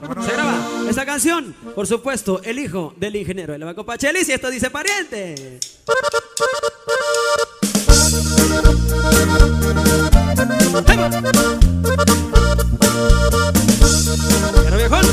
Se graba esta canción, por supuesto, el hijo del ingeniero de la Copa Chelis, y esto dice pariente. Pero viejón.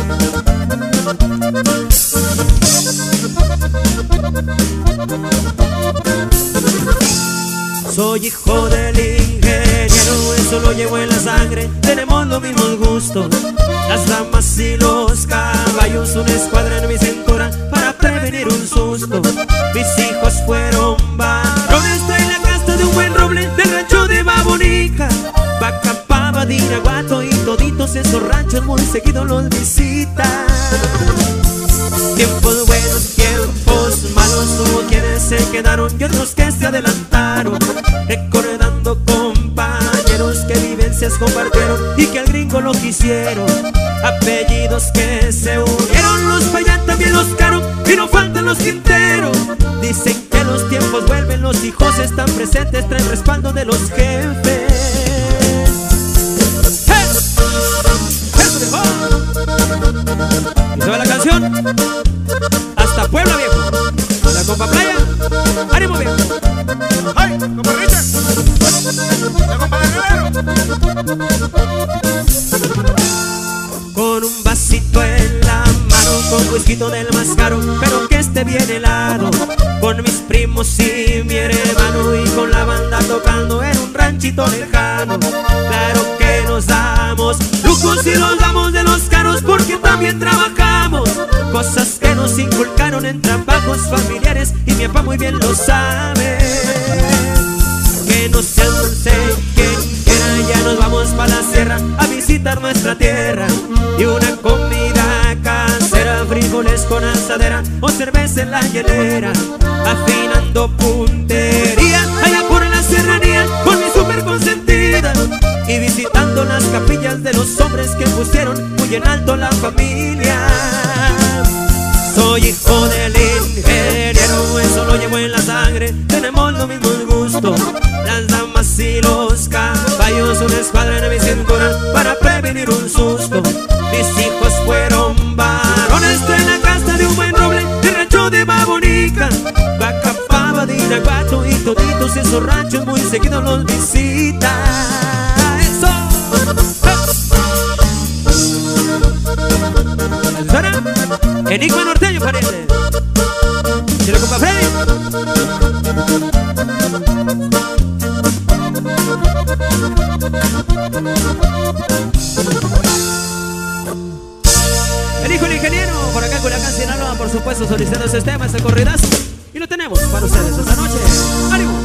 Soy hijo del ingeniero, eso lo llevo en la sangre. Tenemos los mismos gustos, las damas y los caballos. Una escuadra en mi cintura para prevenir un susto. Mis hijos fueron varones, traen la casta de un buen roble del rancho de Babonica. Vaca, Pava, Diraguato y toditos esos ranchos muy seguido los visitan. Tiempos buenos, tiempos malos, hubo quienes se quedaron y otros que se adelantaron, recordando compañeros que vivencias compartieron y que al gringo lo quisieron. Apellidos que se unieron, los Payán también los Caro y no faltan los Quintero. Dicen que los tiempos vuelven, los hijos están presentes, traen respaldo de los jefes. Y se va la canción hasta Puebla, viejo. La compa Playa, ánimo, viejo. ¡Ay, compa Richard! ¡La compa de Guerrero! Con un vasito en la mano, con whisky del más caro, pero que esté bien helado. Con mis primos y mi hermano y con la banda tocando en un ranchito lejano. Claro que nos damos lujos y los damos de los caros porque también trabajamos. Cosas que nos inculcaron en trabajos familiares y mi papá muy bien lo sabe. Que no se alcance quien quiera, ya nos vamos para la sierra a visitar nuestra tierra. Y una comida casera, frijoles con asadera o cerveza en la hielera. Afinando puntería allá por la serranía con mi super consentida. Y visitando las capillas de los hombres que pusieron muy en alto la familia. Soy hijo del ingeniero, eso lo llevo en la sangre. Tenemos los mismos gustos, las damas y los caballos. Una escuadra en mi cintura para prevenir un susto. Mis hijos fueron varones, traen la casta de un buen roble del rancho de Babonica. Vaca, Pava, Diraguato y toditos esos ranchos muy seguidos los visitan. ¡Eso! ¿Suena? Enigma norteño, pariente. ¿Se lo compa Freddy? El hijo del ingeniero, por acá con la canción Sinaloa, por supuesto, solicitando ese tema, este corridazo. Y lo tenemos para ustedes esta noche. ¡Ánimo!